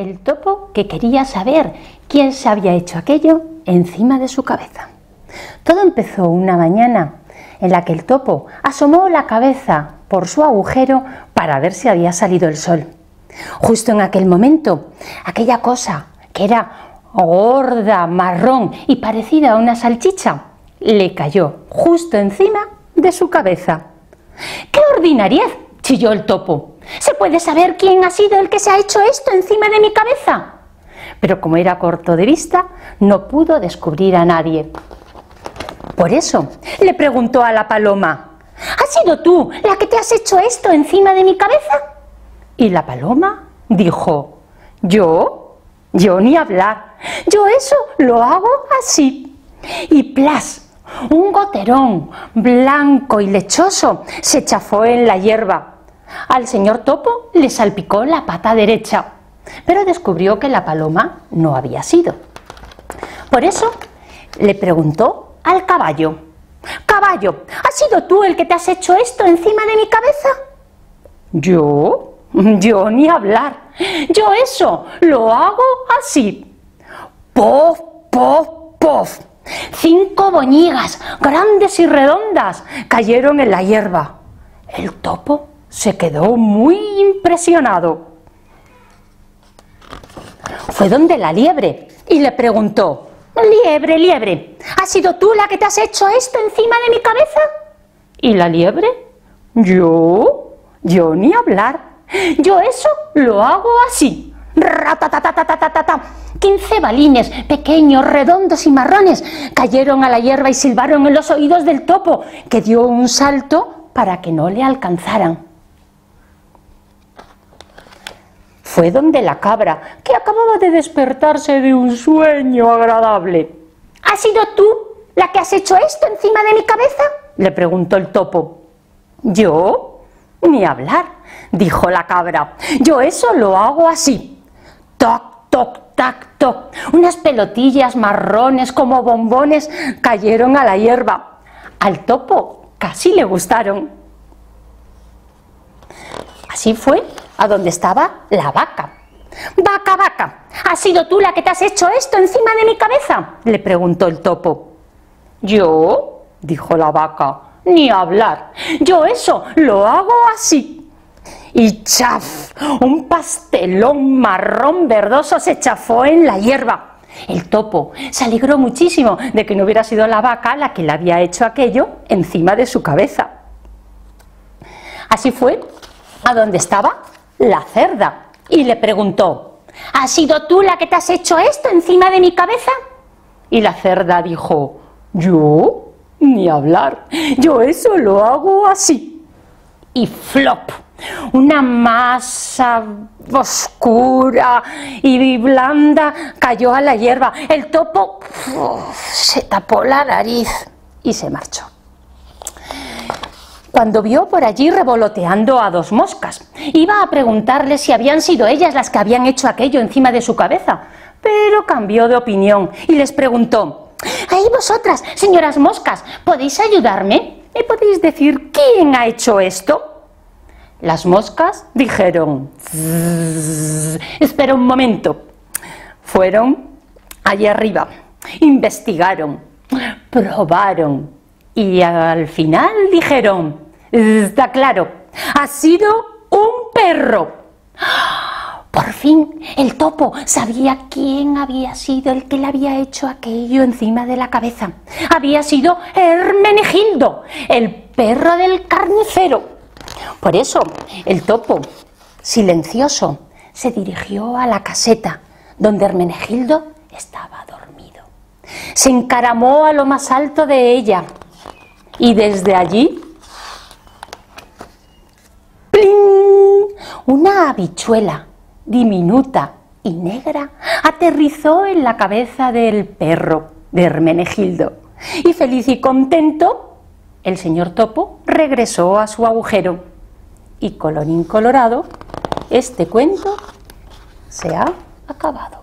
el topo, que quería saber quién se había hecho aquello encima de su cabeza. Todo empezó una mañana en la que el topo asomó la cabeza por su agujero para ver si había salido el sol. Justo en aquel momento, aquella cosa que era gorda, marrón y parecida a una salchicha, le cayó justo encima de su cabeza. ¡Qué ordinariez!, chilló el topo. ¿Se puede saber quién ha sido el que se ha hecho esto encima de mi cabeza? Pero como era corto de vista, no pudo descubrir a nadie. Por eso le preguntó a la paloma: ¿has sido tú la que te has hecho esto encima de mi cabeza? Y la paloma dijo: ¿Yo ni hablar, yo eso lo hago así. Y ¡plas! Un goterón blanco y lechoso se chafó en la hierba. Al señor topo le salpicó la pata derecha, pero descubrió que la paloma no había sido. Por eso le preguntó al caballo: «Caballo, ¿has sido tú el que te has hecho esto encima de mi cabeza?» Yo ni hablar, yo eso lo hago así. ¡Pof, pof, pof! 5 boñigas grandes y redondas cayeron en la hierba. El topo se quedó muy impresionado. Fue donde la liebre y le preguntó: «Liebre, liebre, ¿has sido tú la que te has hecho esto encima de mi cabeza?» Y la liebre: Yo ni hablar, yo eso lo hago así. Ratatatatata. 15 balines pequeños, redondos y marrones cayeron a la hierba y silbaron en los oídos del topo, que dio un salto para que no le alcanzaran. Fue donde la cabra, que acababa de despertarse de un sueño agradable. ¿Has sido tú la que has hecho esto encima de mi cabeza?, le preguntó el topo. Yo ni hablar, dijo la cabra, yo eso lo hago así. Toc, toc, tac, toc. Unas pelotillas marrones como bombones cayeron a la hierba. Al topo casi le gustaron. Así fue a donde estaba la vaca. «Vaca, vaca, ¿has sido tú la que te has hecho esto encima de mi cabeza?», le preguntó el topo. Yo, dijo la vaca, ni hablar, yo eso lo hago así. Y ¡chaf! Un pastelón marrón verdoso se chafó en la hierba. El topo se alegró muchísimo de que no hubiera sido la vaca la que le había hecho aquello encima de su cabeza. Así fue a donde estaba la cerda y le preguntó: ¿has sido tú la que te has hecho esto encima de mi cabeza? Y la cerda dijo: yo ni hablar, yo eso lo hago así. Y ¡flop! Una masa oscura y blanda cayó a la hierba. El topo se tapó la nariz y se marchó. Cuando vio por allí revoloteando a 2 moscas, iba a preguntarles si habían sido ellas las que habían hecho aquello encima de su cabeza, pero cambió de opinión y les preguntó: «Ahí vosotras, señoras moscas, ¿podéis ayudarme? ¿Me podéis decir quién ha hecho esto?». Las moscas dijeron: «Espera un momento». Fueron allí arriba, investigaron, probaron y al final dijeron: «Está claro, ha sido un perro». Por fin el topo sabía quién había sido el que le había hecho aquello encima de la cabeza. Había sido Hermenegildo, el perro del carnicero. Por eso el topo, silencioso, se dirigió a la caseta donde Hermenegildo estaba dormido. Se encaramó a lo más alto de ella y desde allí, ¡plin!, una habichuela diminuta y negra aterrizó en la cabeza del perro de Hermenegildo. Y feliz y contento, el señor topo regresó a su agujero. Y colorín colorado, este cuento se ha acabado.